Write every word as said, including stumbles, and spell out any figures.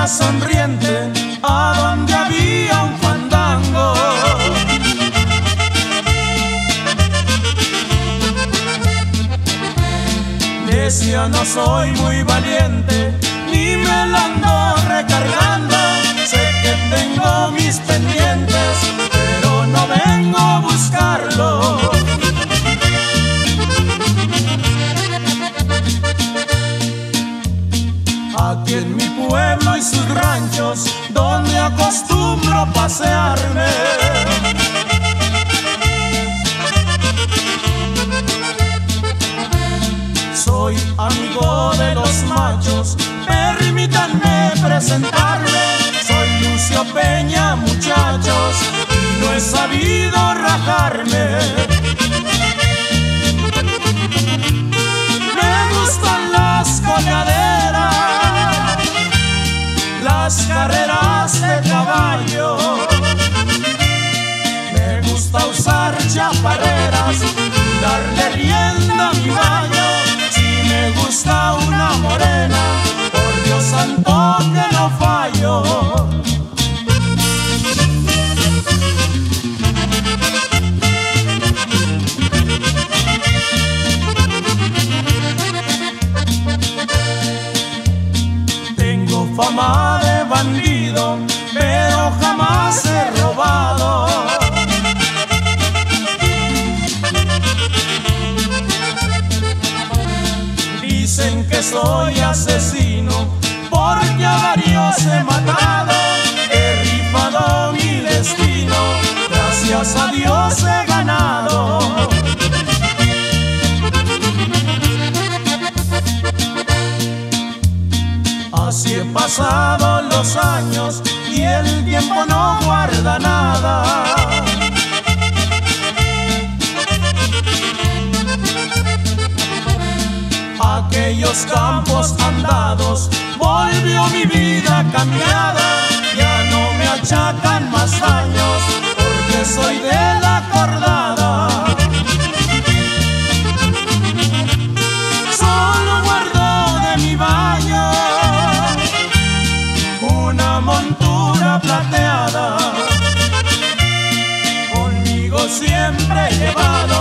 salía sonriente a donde había un fandango. Decía no soy muy valiente, ni me la ando recargando. Sé que tengo mis pendientes, pero no vengo a buscarlo. Aquí en mi pueblo y sus ranchos, donde acostumbro pasearme, soy amigo de los machos, permítanme presentarme. Soy Lucio Peña, muchachos, y no he sabido rajarme. Me gustan las colgaderas, las carreras de caballo. Me gusta usar chaparreras, darle rienda a mi baño. Si me gusta una morena, por Dios santo que no fallo. Tengo fama de bandido, pero jamás he robado. Dicen que soy asesino, porque a varios he matado. He rifado mi destino, gracias a Dios he ganado. Así he pasado los años y el tiempo no guarda nada. Aquellos campos andados, volvió mi vida cambiada. Ya no me achacan más daños, porque soy de la acordada. Solo guardo de mi baño una montura plateada, conmigo siempre he llevado